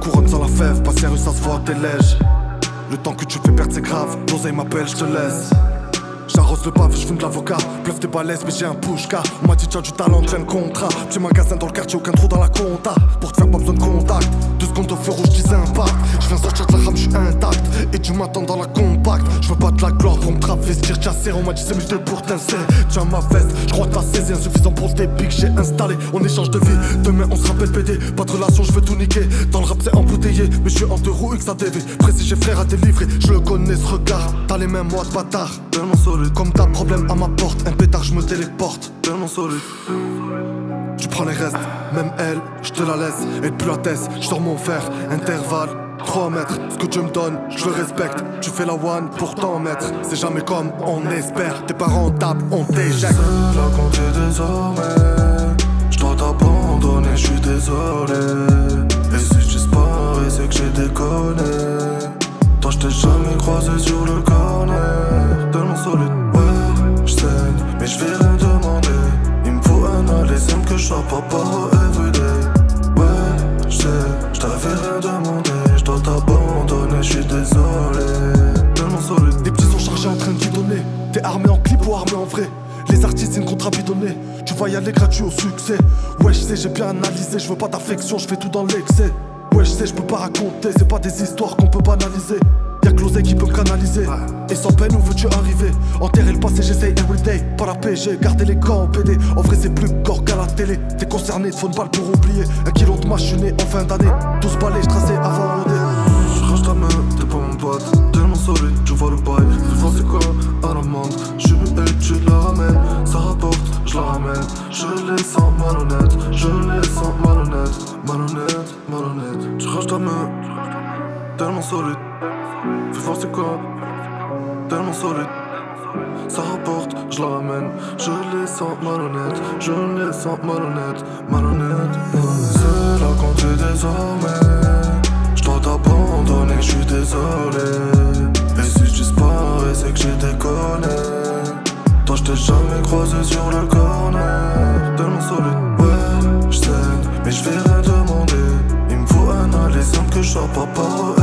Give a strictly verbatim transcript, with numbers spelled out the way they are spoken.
couronne sans la fève, pas sérieux ça se voit t'es lège. Le temps que tu fais perdre c'est grave, l'oseille m'appelle, je te laisse. J'arrose le bave, je fume de l'avocat. Bluff t'es balèze mais j'ai un pushka. On m'a dit t'as du talent, j'ai le contrat. Petit magasin dans le quartier, aucun trou dans la compta. Pour te faire pas besoin de contact. Deux secondes au feu rouge, disais impact. Je viens sortir de la rame, je suis intact. Et tu m'attends dans la compacte. Je veux pas de la gloire pour me travestir. T'as serré, on m'a dit c'est mieux pour t'insérer. Tiens ma veste, je crois que t'as saisi. Insuffisant pour le débit que j'ai installé. On échange de vie, demain on se rappelle P D. Pas de relation, je veux tout niquer. Dans le rap c'est embouteillé. Mais je suis en deux roues X A D V. Précis, j'ai frère à délivrer. Je le connais ce regard. T'as les mêmes mois de bâtard. Tellement solide. Comme t'as problème à ma porte, un pétard, je me téléporte. Tellement solide. Tu prends les restes, même elle, je te la laisse. Et depuis la tête, je sors mon fer, intervalle, trois mètres. Ce que tu me donnes, je le respecte. Tu fais la one pour t'en mettre. C'est jamais comme on espère. T'es pas rentable, on t'éjecte. Seul à compter désormais. Je dois t'abandonner, je suis désolé. Et si je disparais, c'est que j'ai déconné. Toi, je t'ai jamais croisé sur le corner. Tellement solide. Mais je vais rien demander. Il me faut un alésime que je sois papa everyday. Ouais, je sais, je t'avais rien demandé. Je dois t'abandonner, je suis désolé. Tellement solide. Des petits sont chargés en train d'y donner. T'es armé en clip ou armé en vrai. Les artistes, une contrat bidonné. Tu vas y aller gratuit au succès. Ouais, je sais, j'ai bien analysé. Je veux pas d'affection, je fais tout dans l'excès. Ouais, je sais, je peux pas raconter. C'est pas des histoires qu'on peut banaliser. Y'a que l'oseille qui peut me canaliser. Et sans peine, où veux-tu arriver? Enterrer le passé, j'essaye everyday. Pas la P G, garder les gants en P D. En vrai, c'est plus gore qu'à la télé. T'es concerné, te faut une balle pour oublier. Un kilo de machiné en fin d'année. douze balais, j'traçais avant l'O D. Je range ta main, t'es pas mon pote. Tellement solide, tu vois le bail. Fais voir c'est quoi à la menthe. Je me et tu la ramènes. Ça rapporte, je la ramène. Je les sens malhonnêtes. Je les sens malhonnêtes. Malhonnête, malhonnête. Tu ranges ta main, tellement solide. Fais voir c'est quoi, tellement solide. Ça rapporte, je la ramène. Je les sens malhonnêtes. Je les sens malhonnêtes. Malhonnêtes. Seul à compter désormais. Je dois t'abandonner, je suis désolé. Et si je disparais, c'est que j'ai déconné. Toi, je t'ai jamais croisé sur le corner. Tellement solide. Ouais, je sais, mais je vais rien demander. Il me faut un alésime que je sois papa.